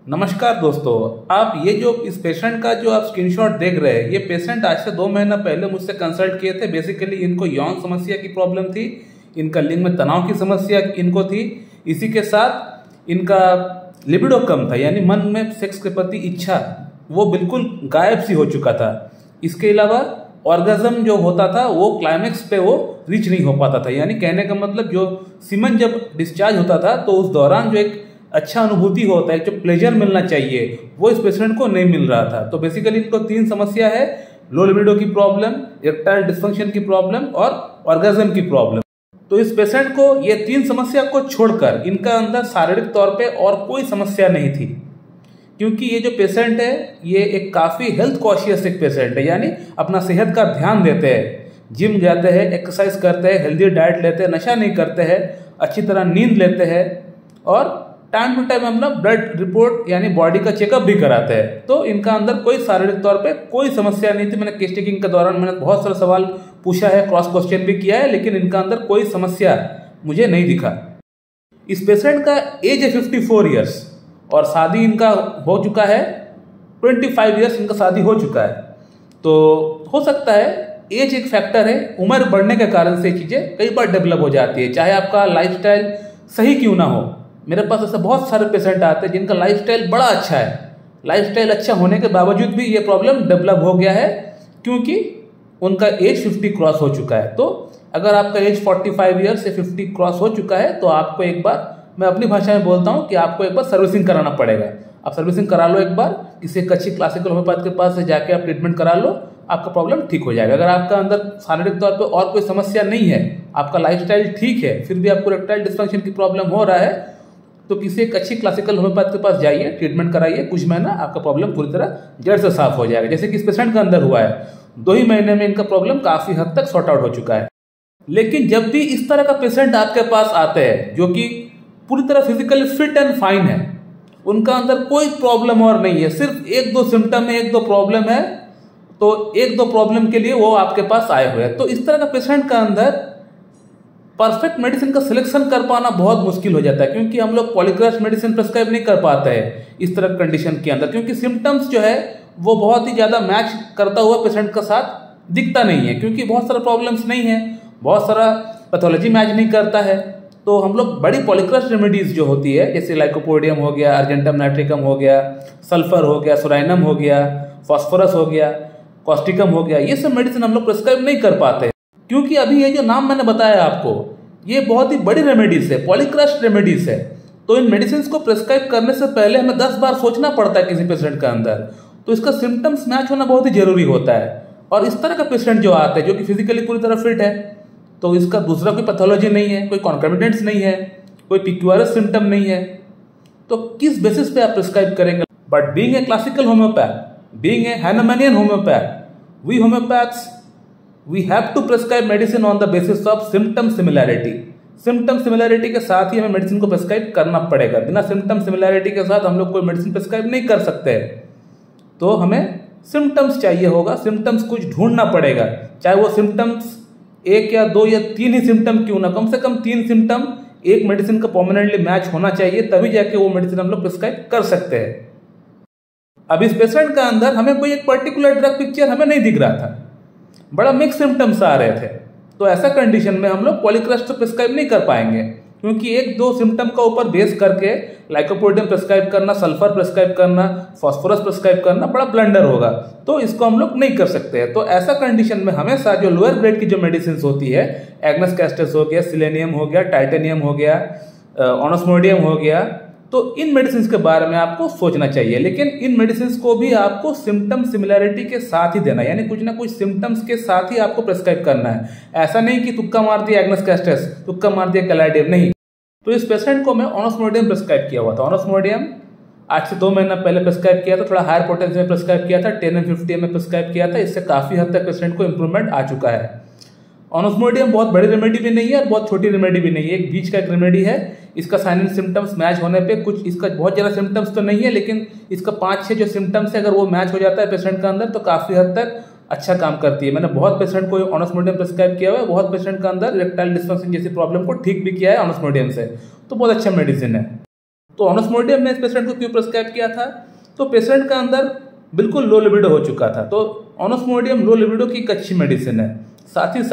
नमस्कार दोस्तों, आप ये जो इस पेशेंट का जो आप स्क्रीनशॉट देख रहे हैं, ये पेशेंट आज से 2 महीना पहले मुझसे कंसल्ट किए थे। बेसिकली इनको यौन समस्या की प्रॉब्लम थी, इनका लिंग में तनाव की समस्या इनको थी। इसी के साथ इनका लिबिडो कम था, यानी मन में सेक्स के प्रति इच्छा वो बिल्कुल गायब सी हो चुका था। इसके अलावा ऑर्गेज्म जो होता था वो क्लाइमेक्स पे वो रीच नहीं हो पाता था, यानी कहने का मतलब जो सीमन जब डिस्चार्ज होता था तो उस दौरान जो एक अच्छा अनुभूति होता है, जो प्लेजर मिलना चाहिए, वो इस पेशेंट को नहीं मिल रहा था। तो बेसिकली इनको 3 समस्या है: लो लिबिडो की प्रॉब्लम, इरेक्टाइल डिस्फंक्शन की प्रॉब्लम और ऑर्गेज्म की प्रॉब्लम। तो इस पेशेंट को ये 3 समस्या को छोड़कर इनका अंदर शारीरिक तौर पे और कोई समस्या नहीं थी, क्योंकि ये जो पेशेंट है ये एक काफ़ी हेल्थ कॉशियस एक पेशेंट है, यानी अपना सेहत का ध्यान देते हैं, जिम जाते हैं, एक्सरसाइज करते हैं, हेल्दी डाइट लेते हैं, नशा नहीं करते हैं, अच्छी तरह नींद लेते हैं और टाइम टू टाइम अपना ब्लड रिपोर्ट यानी बॉडी का चेकअप भी कराते हैं। तो इनका अंदर कोई शारीरिक तौर पे कोई समस्या नहीं थी। मैंने केस टेकिंग के दौरान मैंने बहुत सारे सवाल पूछा है, क्रॉस क्वेश्चन भी किया है, लेकिन इनका अंदर कोई समस्या मुझे नहीं दिखा। इस पेशेंट का एज है 54 ईयर्स और शादी इनका हो चुका है 25 ईयर्स, इनका शादी हो चुका है। तो हो सकता है एज एक फैक्टर है, उम्र बढ़ने के कारण से चीज़ें कई बार डेवलप हो जाती है, चाहे आपका लाइफस्टाइल सही क्यों ना हो। मेरे पास ऐसे बहुत सारे पेशेंट आते हैं जिनका लाइफस्टाइल बड़ा अच्छा है, लाइफस्टाइल अच्छा होने के बावजूद भी ये प्रॉब्लम डेवलप हो गया है, क्योंकि उनका एज 50 क्रॉस हो चुका है। तो अगर आपका एज 45 ईयर से 50 क्रॉस हो चुका है तो आपको एक बार, मैं अपनी भाषा में बोलता हूँ कि आपको एक बार सर्विसिंग कराना पड़ेगा। आप सर्विसिंग करा लो एक बार, किसी एक अच्छी क्लासिकल होम्योपैथ के पास से जाके आप ट्रीटमेंट करा लो, आपका प्रॉब्लम ठीक हो जाएगा। अगर आपका अंदर शारीरिक तौर पे और कोई समस्या नहीं है, आपका लाइफस्टाइल ठीक है, फिर भी आपको इरेक्टाइल डिस्फंक्शन की प्रॉब्लम हो रहा है, तो किसी एक अच्छी क्लासिकल होम्योपैथ के पास जाइए, ट्रीटमेंट कराइए, कुछ महीना आपका प्रॉब्लम पूरी तरह जड़ से साफ हो जाएगा। जैसे कि इस पेशेंट का अंदर हुआ है, 2 ही महीने में इनका प्रॉब्लम काफ़ी हद तक सॉर्ट आउट हो चुका है। लेकिन जब भी इस तरह का पेशेंट आपके पास आते हैं जो कि पूरी तरह फिजिकली फिट एंड फाइन है, उनका अंदर कोई प्रॉब्लम और नहीं है, सिर्फ 1-2 सिम्टम है, 1-2 प्रॉब्लम है, तो 1-2 प्रॉब्लम के लिए वो आपके पास आए हुए हैं। तो इस तरह का पेशेंट का अंदर परफेक्ट मेडिसिन का सिलेक्शन कर पाना बहुत मुश्किल हो जाता है, क्योंकि हम लोग पॉलीक्रास्ट मेडिसिन प्रेस्क्राइब नहीं कर पाते हैं इस तरह कंडीशन के अंदर, क्योंकि सिम्टम्स जो है वो बहुत ही ज़्यादा मैच करता हुआ पेशेंट के साथ दिखता नहीं है, क्योंकि बहुत सारा प्रॉब्लम्स नहीं है, बहुत सारा पैथोलॉजी मैच नहीं करता है। तो हम लोग बड़ी पॉलीक्रास्ट रेमेडीज जो होती है, जैसे लाइकोपोडियम हो गया, अर्जेंटम नाइट्रिकम हो गया, सल्फर हो गया, सोराइनम हो गया, फॉस्फोरस हो गया, कॉस्टिकम हो गया, ये सब मेडिसिन हम लोग प्रेस्क्राइब नहीं कर पाते, क्योंकि अभी ये जो नाम मैंने बताया आपको, ये बहुत ही बड़ी रेमेडीज है, पॉलीक्रास्ट रेमेडीज है। तो इन मेडिसिन को प्रेस्क्राइब करने से पहले हमें 10 बार सोचना पड़ता है किसी पेशेंट का अंदर, तो इसका सिम्टम्स मैच होना बहुत ही जरूरी होता है। और इस तरह का पेशेंट जो आता है जो कि फिजिकली पूरी तरह फिट है, तो इसका दूसरा कोई पैथोलॉजी नहीं है, कोई कॉन्कमिटेंस नहीं है, कोई पिक्यूआरस सिम्टम नहीं है, तो किस बेसिस पे आप प्रेस्क्राइब करेंगे। But being a classical homeopath, being a Hahnemannian homeopath, we homeopaths we have to prescribe medicine on the basis of symptom similarity। Symptom similarity के साथ ही हमें मेडिसिन को प्रेस्क्राइब करना पड़ेगा। बिना सिम्टम सिमिलैरिटी के साथ हम लोग कोई मेडिसिन प्रेस्क्राइब नहीं कर सकते। तो हमें सिम्टम्स चाहिए होगा, सिम्टम्स कुछ ढूंढना पड़ेगा, चाहे वो सिम्टम्स 1 या 2 या 3 ही सिम्टम क्यों ना, कम से कम 3 सिम्टम एक मेडिसिन का परमानेंटली मैच होना चाहिए, तभी जाके वो मेडिसिन हम लोग प्रेस्क्राइब कर सकते हैं। अब इस पेशेंट का अंदर हमें कोई एक पर्टिकुलर ड्रग पिक्चर हमें नहीं दिख रहा था, बड़ा मिक्स सिम्टम्स आ रहे थे। तो ऐसा कंडीशन में हम लोग पॉलीक्रास्ट तो प्रेस्क्राइब नहीं कर पाएंगे, क्योंकि 1-2 सिम्टम का ऊपर बेस करके लाइकोपोडियम प्रेस्क्राइब करना, सल्फर प्रेस्क्राइब करना, फॉस्फोरस प्रेस्क्राइब करना बड़ा ब्लंडर होगा, तो इसको हम लोग नहीं कर सकते हैं। तो ऐसा कंडीशन में हमेशा जो लोअर ग्रेड की जो मेडिसिन होती है, एग्नस कैस्टस हो गया, सिलेनियम हो गया, टाइटेनियम हो गया, ऑनोस्मोडियम हो गया, तो इन मेडिसिन के बारे में आपको सोचना चाहिए। लेकिन इन मेडिसिन को भी आपको सिम्टम सिमिलैरिटी के साथ ही देना है, यानी कुछ ना कुछ सिम्टम्स के साथ ही आपको प्रेस्क्राइब करना है। ऐसा नहीं कि तुक्का मार दिया एग्नस कैस्टस, तुक्का मार दिया कैलाइडियम, नहीं। तो इस पेशेंट को मैं ऑनोस्मोडियम प्रेस्क्राइब किया हुआ था। ऑनोस्मोडियम आज से 2 महीना पहले प्रेस्क्राइब किया था, थोड़ा हायर पोटेंसी में प्रेस्क्राइब किया था, 10 and 50 में प्रेस्क्राइब किया था। इससे काफ़ी हद तक पेशेंट को इंप्रूवमेंट आ चुका है। ऑनोस्मोडियम बहुत बड़ी रेमेडी भी नहीं है और बहुत छोटी रेमेडी भी नहीं है, एक बीच का एक रेमेडी है। इसका साइन एंड सिम्टम्स मैच होने पे, कुछ इसका बहुत ज़्यादा सिम्टम्स तो नहीं है, लेकिन इसका 5-6 जो सिम्टम्स है अगर वो मैच हो जाता है पेशेंट का अंदर, तो काफ़ी हद तक अच्छा काम करती है। मैंने बहुत पेशेंट को ऑनोस्मोडियम प्रेस्क्राइब किया हुआ है, बहुत पेशेंट का अंदर इरेक्टाइल डिस्फंक्शन जैसी प्रॉब्लम को ठीक भी किया है ऑनोस्मोडियम से, तो बहुत अच्छा मेडिसिन है। तो ऑनस्मोडियम ने इस पेशेंट को क्यों प्रिस्क्राइब किया था? तो पेशेंट का अंदर बिल्कुल लो लिबिडो हो चुका था, तो ऑनस्मोडियम लो लिबिडो की एक अच्छी मेडिसिन है। साथ ही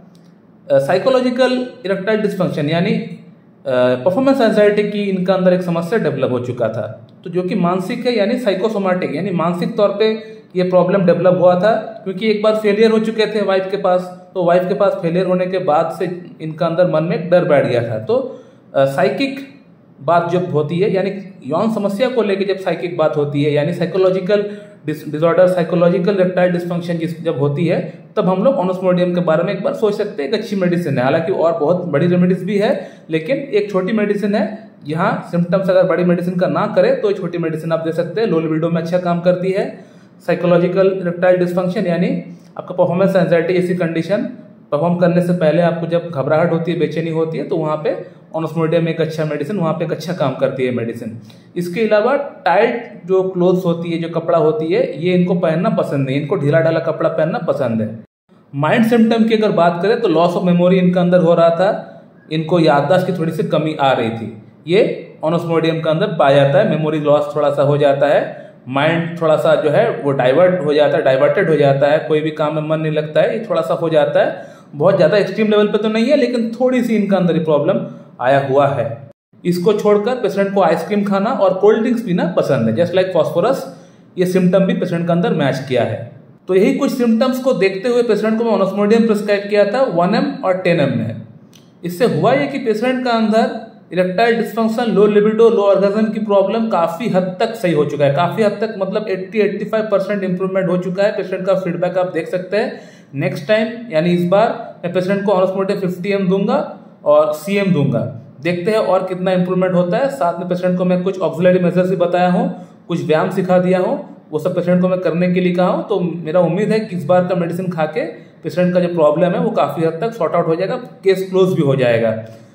साथ साइकोलॉजिकल इरेक्टाइल डिस्फंक्शन यानी परफॉर्मेंस एंजाइटी की इनका अंदर एक समस्या डेवलप हो चुका था, तो जो कि मानसिक है यानी साइकोसोमैटिक, यानी मानसिक तौर पे ये प्रॉब्लम डेवलप हुआ था, क्योंकि एक बार फेलियर हो चुके थे वाइफ के पास, तो वाइफ के पास फेलियर होने के बाद से इनका अंदर मन में एक डर बैठ गया था। तो साइकिक बात जब होती है, यानी यौन समस्या को लेकर जब साइकिक बात होती है, यानी psychological disorder, psychological erectile dysfunction जब होती है, तब हम लोग ऑनस्मोडियम के बारे में एक बार सोच सकते हैं। एक अच्छी मेडिसिन है, हालांकि और बहुत बड़ी रेमेडीज भी है, लेकिन एक छोटी मेडिसिन है। यहाँ सिम्टम्स अगर बड़ी मेडिसिन का ना करे तो छोटी मेडिसिन आप दे सकते हैं। लो लिबिडो में अच्छा काम करती है। साइकोलॉजिकल इरेक्टाइल डिस्फंक्शन यानी आपका परफॉर्मेंस एंजाइटी ऐसी कंडीशन, परफॉर्म करने से पहले आपको जब घबराहट होती है, बेचैनी होती है, तो वहाँ पे ऑनस्मोडियम एक अच्छा मेडिसिन, वहाँ पे एक अच्छा काम करती है मेडिसिन। इसके अलावा टाइट जो क्लोथ्स होती है, जो कपड़ा होती है, ये इनको पहनना पसंद नहीं, इनको ढीला ढाला कपड़ा पहनना पसंद है। माइंड सिम्टम की अगर बात करें तो लॉस ऑफ मेमोरी इनका अंदर हो रहा था, इनको याददाश्त की थोड़ी सी कमी आ रही थी, ये ऑनस्मोडियम का अंदर पाया जाता है। मेमोरी लॉस थोड़ा सा हो जाता है, माइंड थोड़ा सा जो है वो डाइवर्ट हो जाता है, डाइवर्टेड हो जाता है, कोई भी काम में मन नहीं लगता है, ये थोड़ा सा हो जाता है। बहुत ज़्यादा एक्सट्रीम लेवल पे तो नहीं है, लेकिन थोड़ी सी इनका अंदर प्रॉब्लम आया हुआ है। इसको छोड़कर पेशेंट को आइसक्रीम खाना और कोल्ड ड्रिंक्स पीना पसंद है, जस्ट लाइक फॉस्फोरस। ये सिम्टम भी पेशेंट के अंदर मैच किया है। तो यही कुछ सिम्टम्स को देखते हुए पेशेंट को मैं ऑनस्मोडियम प्रिस्क्राइब किया था 1M और 10M में। इससे हुआ ये कि पेशेंट का अंदर erectile dysfunction, low libido, low orgasm की प्रॉब्लम काफी हद तक सही हो चुका है। काफी हद तक मतलब 80-85% इंप्रूवमेंट हो चुका है। पेशेंट का फीडबैक आप देख सकते हैं। नेक्स्ट टाइम यानी इस बार मैं पेशेंट को ऑनस्मोडियम 50M दूंगा और CM दूंगा, देखते हैं और कितना इंप्रूवमेंट होता है। साथ में पेशेंट को मैं कुछ ऑक्सिलरी मेजर्स भी बताया हूँ, कुछ व्यायाम सिखा दिया हूँ, वो सब पेशेंट को मैं करने के लिए कहा हूँ। तो मेरा उम्मीद है कि इस बार का मेडिसिन खा के पेशेंट का जो प्रॉब्लम है वो काफी हद तक सॉर्ट आउट हो जाएगा, केस क्लोज भी हो जाएगा।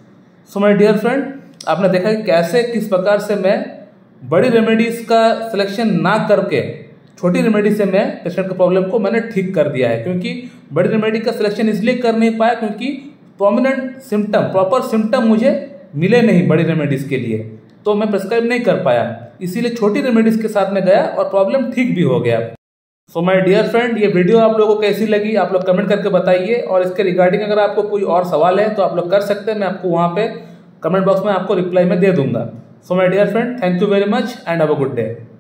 सो माय डियर फ्रेंड, आपने देखा कि कैसे किस प्रकार से मैं बड़ी रेमेडीज का सिलेक्शन ना करके छोटी रेमेडी से मैं पेशेंट के प्रॉब्लम को मैंने ठीक कर दिया है। क्योंकि बड़ी रेमेडी का सिलेक्शन इसलिए कर नहीं पाया क्योंकि प्रोमिनेंट सिम्टम, प्रॉपर सिम्टम मुझे मिले नहीं बड़ी रेमेडीज के लिए, तो मैं प्रिस्क्राइब नहीं कर पाया। इसीलिए छोटी रेमेडीज के साथ में गया और प्रॉब्लम ठीक भी हो गया। सो माय डियर फ्रेंड, ये वीडियो आप लोगों को कैसी लगी आप लोग कमेंट करके बताइए। और इसके रिगार्डिंग अगर आपको कोई और सवाल है तो आप लोग कर सकते हैं, मैं आपको वहाँ पे कमेंट बॉक्स में आपको रिप्लाई में दे दूंगा। So my dear friend, thank you very much and have a good day.